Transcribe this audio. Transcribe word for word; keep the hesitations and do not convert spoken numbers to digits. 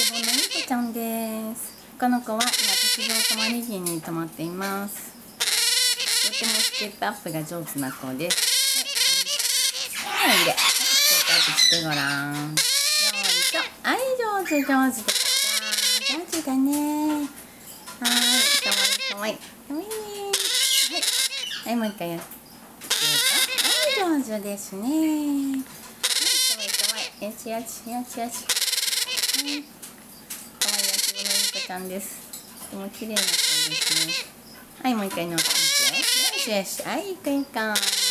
ぼのいい子ちゃんです。この子は今滝上泊まり木に泊まっています。とてもステップアップが上手な子です。はい、おいで。はい、ステップアップしてごらん。よいしょ。はい、上手上手でした。上手だね。はい、かわいいかわいい。かわいいね。はい、はい、もう一回やって。はい、上手ですね。はい、かわいいかわいい。よしよしよしよし。はい、かわいい焼き物いい子ちゃんです。とても綺麗な子ですね。はい、もう一回乗ってみて。よしよし。はい、いくいく。